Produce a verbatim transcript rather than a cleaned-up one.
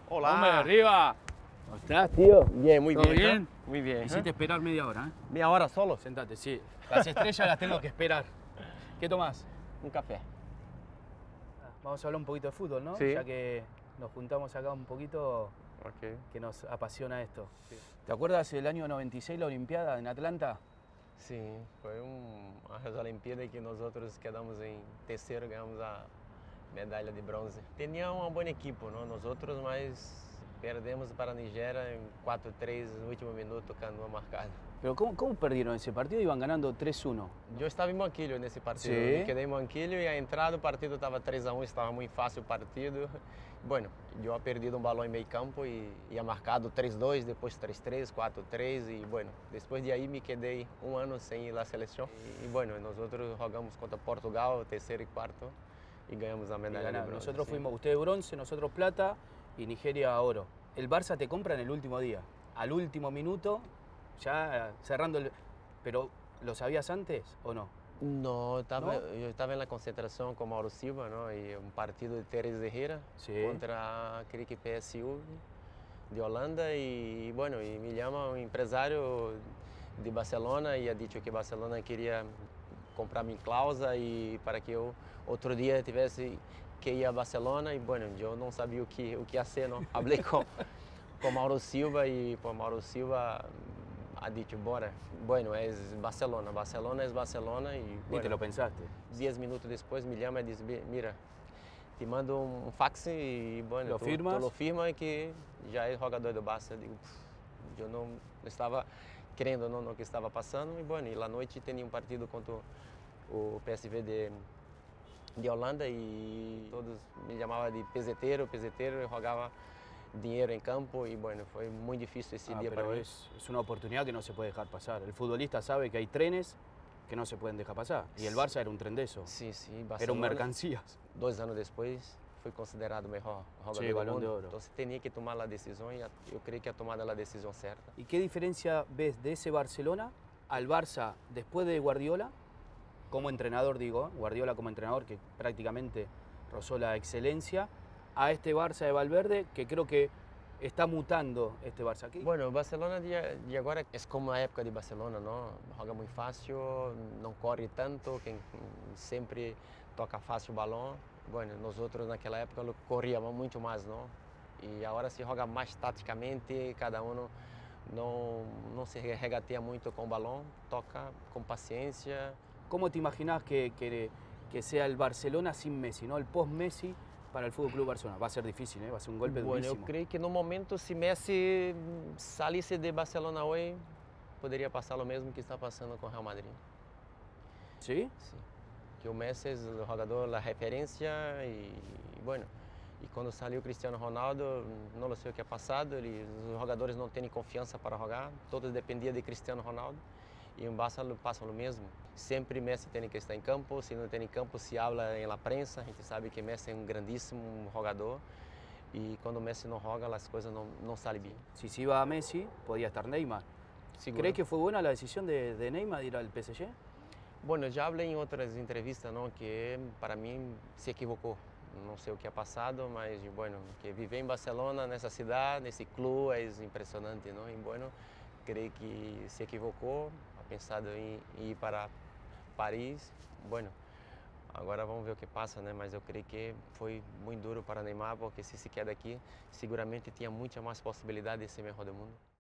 Hola. ¡Hombre, arriba! ¿Cómo estás, tío? Bien, muy ¿Todo bien. bien? ¿eh? Muy bien. Me ¿eh? hiciste esperar media hora, ¿eh? Media hora solo. Sentate, sí. Las estrellas las tengo que esperar. ¿Qué tomás? Un café. Vamos a hablar un poquito de fútbol, ¿no? Sí. Ya que nos juntamos acá un poquito, Ok. que nos apasiona esto. ¿Te acuerdas del año noventa y seis, la Olimpiada en Atlanta? Sim, foi um, as Olimpíadas que nós outros quedamos em terceiro, ganhamos a medalha de bronze. Tinha uma boa equipe, não? Nós outros, mas perdemos para a Nigéria em quatro a três no último minuto, canoa marcada. Pero ¿cómo, cómo perdieron esse partido? Iban ganando três a um. Eu estava em Manquilho nesse partido, Sim. me quedei em Manquilho e a entrada do partido estava três a um, estava muito fácil o partido. Bueno, eu havia perdido um balão em meio campo e ia marcado três a dois, depois três a três, quatro a três e, bueno, depois de aí me quedei um ano sem ir à seleção. E, bueno, nós outros jogamos contra Portugal, terceiro e quarto, e ganhamos a medalha de bronze. Nosotros sim. fuimos, ustedes bronce, nosotros plata y Nigeria oro. El Barça te compra en el último día, al último minuto, ya cerrando el... Pero, ¿lo sabías antes o no? Não, eu estava, Não? eu estava na concentração com Mauro Silva, não? E um partido de Teres Herrera Sim. contra creio que P S U de Holanda e, bueno, e me chama um empresário de Barcelona e ha dicho que Barcelona queria comprar minha cláusula e para que eu outro dia tivesse que ir a Barcelona e, bueno, eu não sabia o que o que ia ser, não? Falei com com Mauro Silva e pô, Mauro Silva ha dicho, bora, bueno, es Barcelona, Barcelona es Barcelona y Ni bueno, te lo pensaste. diez minutos después me llama y dice, mira, te mando un fax y bueno, ¿Lo tú, firmas? tú lo firmas y que ya es jugador do Barça. Digo, yo no estaba creyendo no, no que estaba pasando y bueno, y la noche tenía un partido contra o P S V de, de Holanda y todos me llamaban de peseteiro, peseteiro, y jugaba dinero en campo y bueno, fue muy difícil ese Ah, día pero para mí. es, es una oportunidad que no se puede dejar pasar. El futbolista sabe que hay trenes que no se pueden dejar pasar. Y el Barça era un tren de eso. Sí, sí, Era un Barcelona, mercancías. dois anos depois, foi considerado o melhor jogador Sí, do Balón mundo. de Oro. Então você tinha que tomar a decisão e eu creio que a tomada a decisão certa. ¿Y qué diferencia ves de ese Barcelona al Barça después de Guardiola, como entrenador digo, Guardiola como entrenador que prácticamente rozó la excelencia, a este Barça de Valverde que creo que está mutando este Barça aquí? Bueno, o Barcelona de, de agora é como a época de Barcelona, não? Joga muito fácil, não corre tanto, quem sempre toca fácil o balão. Bueno, nós outros naquela época corríamos muito mais, não? E agora se joga mais taticamente, cada um não, não se regateia muito com o balão, toca com paciência. ¿Cómo te imaginás que, que, que sea el Barcelona sin Messi, ¿no? El post-Messi para el Fútbol Club Barcelona? Va a ser difícil, ¿eh? Va a ser un golpe Bueno, durísimo. eu creio que no momento, se Messi salisse de Barcelona hoje, poderia passar o mesmo que está passando com o Real Madrid. ¿Sí? Sim. Que o Messi é o jogador, a referência e, bueno, e quando saiu o Cristiano Ronaldo, não sei o que é passado, ele, os jogadores não têm confiança para jogar, todos dependiam de Cristiano Ronaldo. E em Barça passa o mesmo. Sempre Messi tem que estar em campo, se não tem em campo se habla na prensa, a gente sabe que Messi é um grandíssimo jogador e quando Messi não joga as coisas não, não saem bem. Si se iba a Messi, podía estar Neymar. Seguro. ¿Crees que fue buena la decisión de, de Neymar de ir al P S G? Bueno, já falei em outras entrevistas, não, que para mim se equivocou. Não sei o que é passado, mas bueno, que viver em Barcelona, nessa cidade, nesse clube, é impressionante, não? E bueno, creio que se equivocou, ha pensado em ir para Paris. Bueno, agora vamos ver o que passa, né? Mas eu creio que foi muito duro para Neymar, porque se se queda aqui, seguramente tinha muita mais possibilidade de ser melhor do mundo.